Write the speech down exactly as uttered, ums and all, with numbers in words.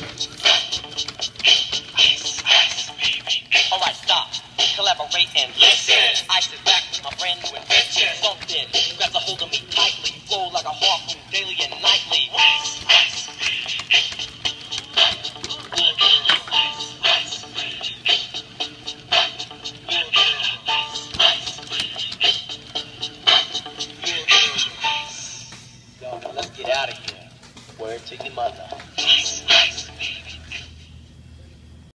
Alright, stop. Collaborate and listen. I sit back with my brand new invention. Something grabs a hold of me tightly. Flow like a harpoon daily and nightly. Yo, now let's get out of here. Word to your mother.